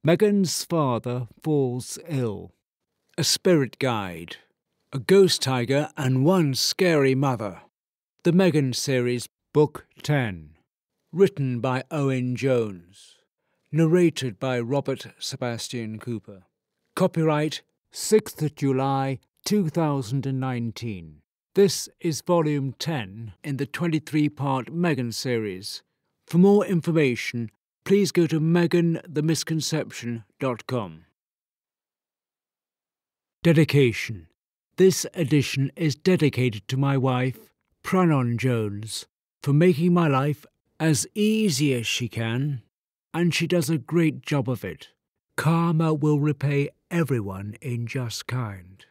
Megan's father falls ill. A spirit guide. A ghost tiger and one scary mother. The Megan series, Book 10. Written by Owen Jones. Narrated by Robert Sebastian Cooper. Copyright 6th July 2019. This is Volume 10 in the 23-part Megan series. For more information, please go to meganthemisconception.com. Dedication. This edition is dedicated to my wife, Pranon Jones, for making my life as easy as she can, and she does a great job of it. Karma will repay everyone in just kind.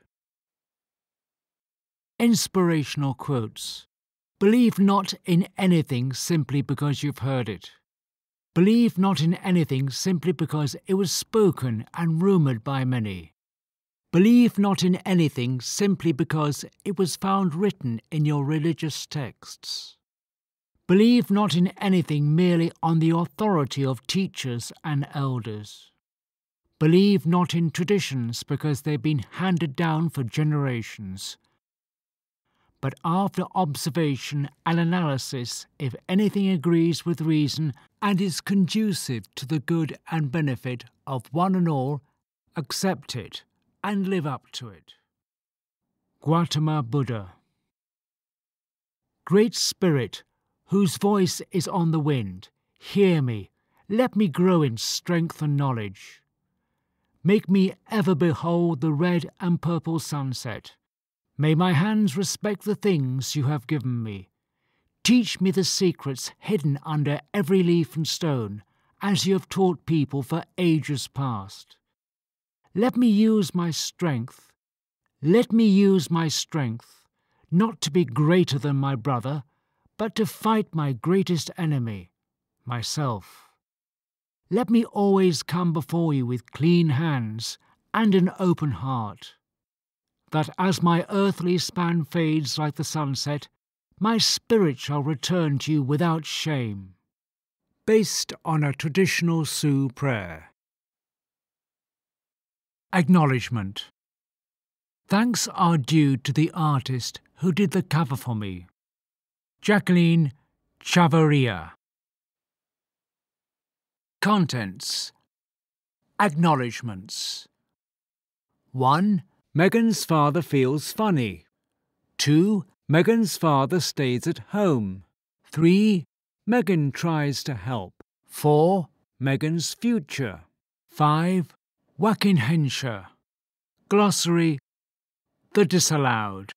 Inspirational quotes. Believe not in anything simply because you've heard it. Believe not in anything simply because it was spoken and rumoured by many. Believe not in anything simply because it was found written in your religious texts. Believe not in anything merely on the authority of teachers and elders. Believe not in traditions because they've been handed down for generations. But after observation and analysis, if anything agrees with reason and is conducive to the good and benefit of one and all, accept it and live up to it. Gautama Buddha. Great Spirit, whose voice is on the wind, hear me, let me grow in strength and knowledge. Make me ever behold the red and purple sunset. May my hands respect the things you have given me. Teach me the secrets hidden under every leaf and stone, as you have taught people for ages past. Let me use my strength. Let me use my strength, not to be greater than my brother, but to fight my greatest enemy, myself. Let me always come before you with clean hands and an open heart, that as my earthly span fades like the sunset, my spirit shall return to you without shame. Based on a traditional Sioux prayer. Acknowledgement. Thanks are due to the artist who did the cover for me, Jacqueline Chavarria. Contents. Acknowledgements. 1. Megan's father feels funny. 2. Megan's father stays at home. 3. Megan tries to help. 4. Megan's future. 5. Wacinhinsha. Glossary. The disallowed.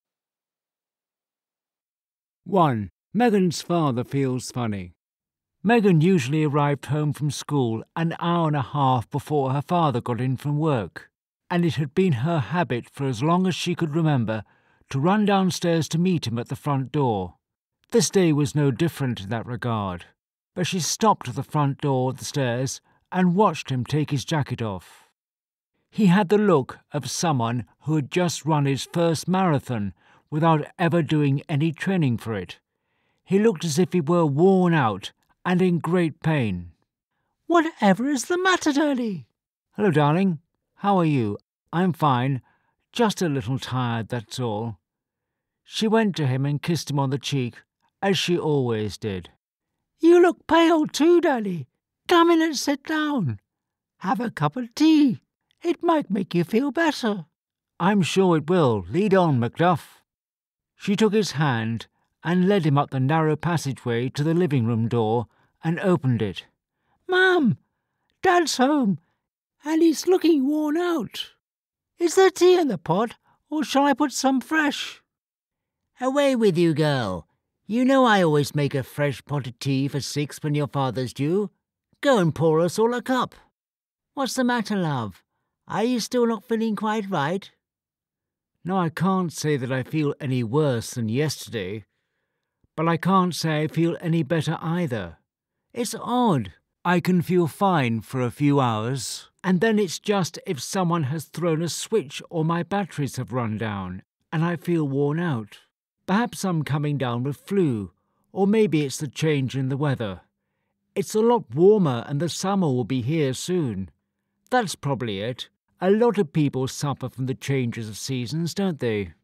1. Megan's father feels funny. Megan usually arrived home from school an hour and a half before her father got in from work, and it had been her habit for as long as she could remember to run downstairs to meet him at the front door. This day was no different in that regard, but she stopped at the front door of the stairs and watched him take his jacket off. He had the look of someone who had just run his first marathon without ever doing any training for it. He looked as if he were worn out and in great pain. "Whatever is the matter, Daddy?" "Hello, darling. How are you?" "I'm fine. Just a little tired, that's all." She went to him and kissed him on the cheek, as she always did. "You look pale too, Daddy. Come in and sit down. Have a cup of tea. It might make you feel better." "I'm sure it will. Lead on, Macduff." She took his hand and led him up the narrow passageway to the living-room door and opened it. "Mum, Dad's home, and he's looking worn out. Is there tea in the pot, or shall I put some fresh?" "Away with you, girl. You know I always make a fresh pot of tea for 6 when your father's due. Go and pour us all a cup. What's the matter, love? Are you still not feeling quite right?" "No, I can't say that I feel any worse than yesterday, but I can't say I feel any better either. It's odd. I can feel fine for a few hours, and then it's just if someone has thrown a switch or my batteries have run down, and I feel worn out. Perhaps I'm coming down with flu, or maybe it's the change in the weather. It's a lot warmer and the summer will be here soon. That's probably it. A lot of people suffer from the changes of seasons, don't they?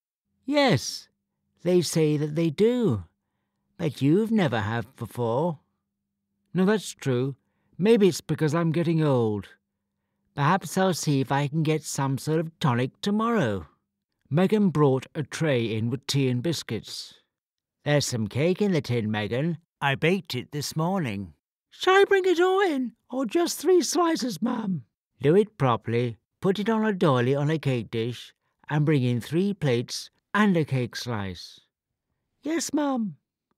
Yes, they say that they do. But you've never have before. No, that's true. Maybe it's because I'm getting old. Perhaps I'll see if I can get some sort of tonic tomorrow. Megan brought a tray in with tea and biscuits. There's some cake in the tin, Megan. I baked it this morning. Shall I bring it all in, or just 3 slices, Mum? Do it properly. Put it on a doily on a cake dish and bring in 3 plates and a cake slice. Yes, Mum.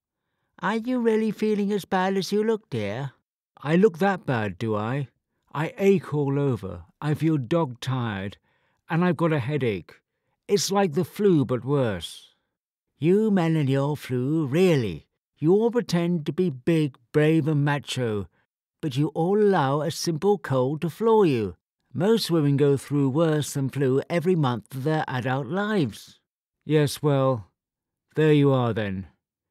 Are you really feeling as bad as you look, dear? I look that bad, do I? I ache all over. I feel dog-tired, and I've got a headache. It's like the flu, but worse. You men and your flu, really. You all pretend to be big, brave and macho, but you all allow a simple cold to floor you. Most women go through worse than flu every month of their adult lives. Yes, well, there you are then.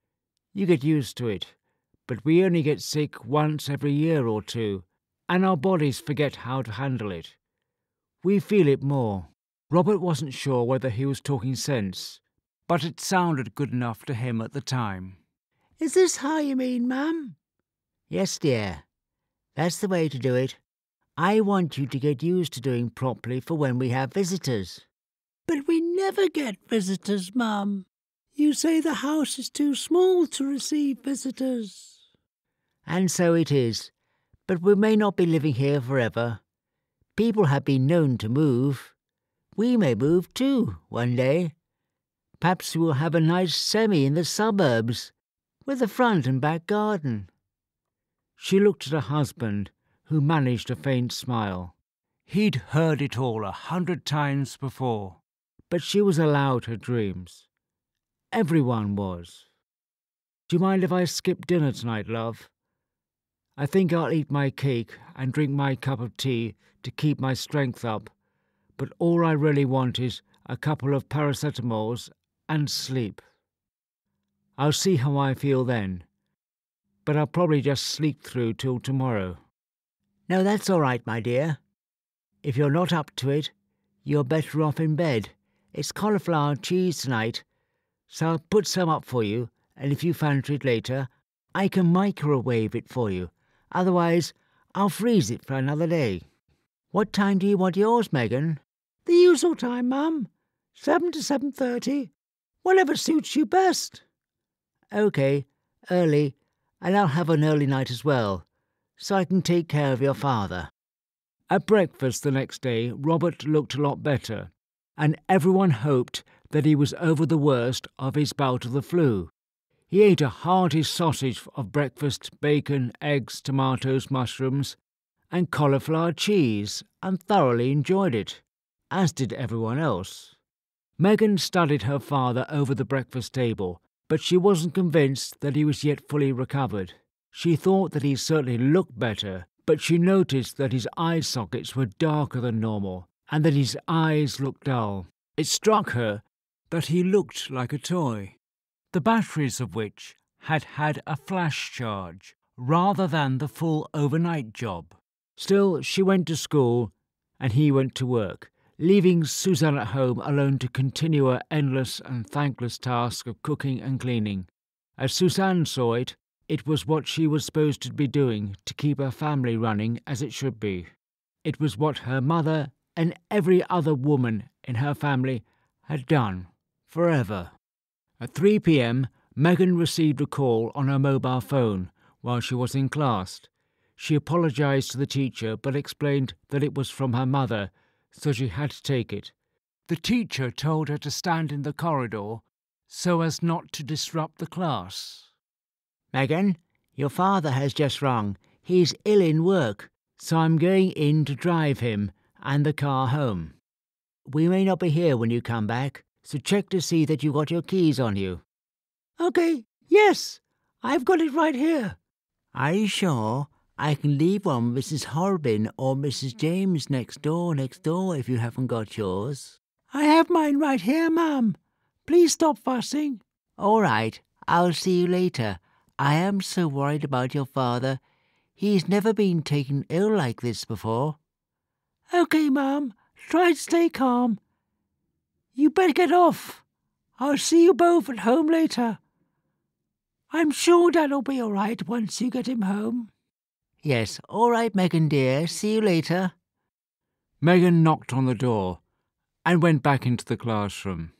You get used to it, but we only get sick once every year or 2, and our bodies forget how to handle it. We feel it more. Robert wasn't sure whether he was talking sense, but it sounded good enough to him at the time. Is this how you mean, Mum? Yes, dear. That's the way to do it. I want you to get used to doing properly for when we have visitors. But we never get visitors, Mum. You say the house is too small to receive visitors. And so it is, but we may not be living here forever. People have been known to move. We may move too, one day. Perhaps we'll have a nice semi in the suburbs, with a front and back garden. She looked at her husband, who managed a faint smile. He'd heard it all 100 times before, but she was allowed her dreams. Everyone was. Do you mind if I skip dinner tonight, love? I think I'll eat my cake and drink my cup of tea to keep my strength up, but all I really want is a couple of paracetamols and sleep. I'll see how I feel then, but I'll probably just sleep through till tomorrow. No, that's all right, my dear. If you're not up to it, you're better off in bed. It's cauliflower cheese tonight, so I'll put some up for you, and if you fancy it later, I can microwave it for you. Otherwise, I'll freeze it for another day. What time do you want yours, Megan? The usual time, Mum. 7 to 7:30. Whatever suits you best. OK, early, and I'll have an early night as well, so I can take care of your father. At breakfast the next day, Robert looked a lot better, and everyone hoped that he was over the worst of his bout of the flu. He ate a hearty sausage of breakfast, bacon, eggs, tomatoes, mushrooms, and cauliflower cheese, and thoroughly enjoyed it, as did everyone else. Megan studied her father over the breakfast table, but she wasn't convinced that he was yet fully recovered. She thought that he certainly looked better, but she noticed that his eye sockets were darker than normal, and that his eyes looked dull. It struck her that he looked like a toy, the batteries of which had had a flash charge, rather than the full overnight job. Still, she went to school, and he went to work, leaving Suzanne at home alone to continue her endless and thankless task of cooking and cleaning. As Suzanne saw it, it was what she was supposed to be doing to keep her family running as it should be. It was what her mother and every other woman in her family had done forever. At 3 p.m, Megan received a call on her mobile phone while she was in class. She apologized to the teacher but explained that it was from her mother, so she had to take it. The teacher told her to stand in the corridor so as not to disrupt the class. Megan, your father has just rung. He's ill in work, so I'm going in to drive him and the car home. We may not be here when you come back, so check to see that you got your keys on you. OK, yes, I've got it right here. Are you sure? I can leave one with Mrs. Horbin or Mrs. James next door if you haven't got yours. I have mine right here, Mum. Please stop fussing. All right, I'll see you later. I am so worried about your father. He's never been taken ill like this before. Okay, Mum. Try to stay calm. You better get off. I'll see you both at home later. I'm sure Dad'll be all right once you get him home. Yes, all right, Megan dear. See you later. Megan knocked on the door and went back into the classroom.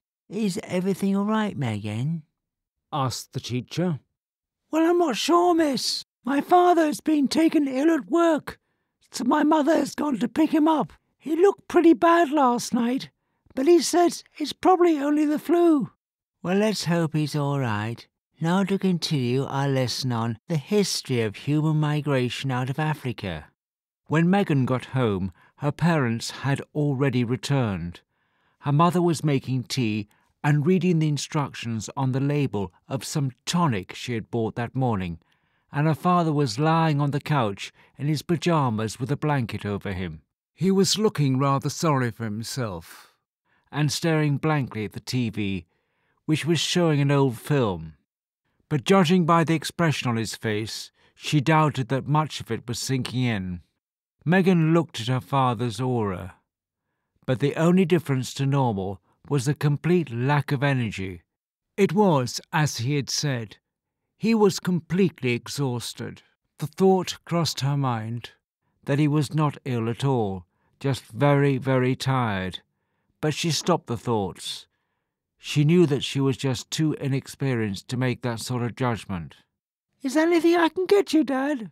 Is everything all right, Megan? Asked the teacher. Well, I'm not sure, miss. My father's been taken ill at work, so my mother has gone to pick him up. He looked pretty bad last night, but he says it's probably only the flu. Well, let's hope he's all right. Now to continue our lesson on the history of human migration out of Africa. When Megan got home, her parents had already returned. Her mother was making tea and reading the instructions on the label of some tonic she had bought that morning, and her father was lying on the couch in his pyjamas with a blanket over him. He was looking rather sorry for himself and staring blankly at the TV, which was showing an old film. But judging by the expression on his face, she doubted that much of it was sinking in. Megan looked at her father's aura, but the only difference to normal was a complete lack of energy. It was, as he had said, he was completely exhausted. The thought crossed her mind that he was not ill at all, just very, very tired. But she stopped the thoughts. She knew that she was just too inexperienced to make that sort of judgment. Is there anything I can get you, Dad?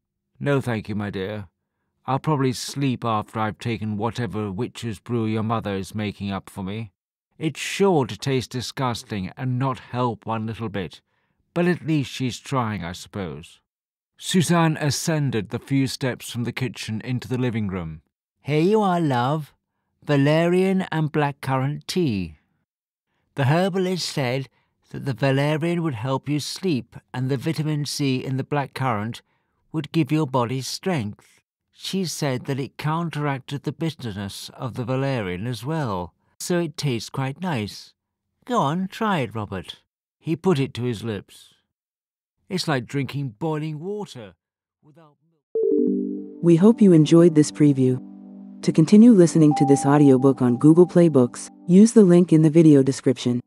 No, thank you, my dear. I'll probably sleep after I've taken whatever witch's brew your mother is making up for me. It's sure to taste disgusting and not help one little bit, but at least she's trying, I suppose. Suzanne ascended the few steps from the kitchen into the living room. Here you are, love. Valerian and blackcurrant tea. The herbalist said that the valerian would help you sleep and the vitamin C in the blackcurrant would give your body strength. She said that it counteracted the bitterness of the valerian as well, so it tastes quite nice. Go on, try it, Robert. He put it to his lips. It's like drinking boiling water without milk. We hope you enjoyed this preview. To continue listening to this audiobook on Google Play Books, use the link in the video description.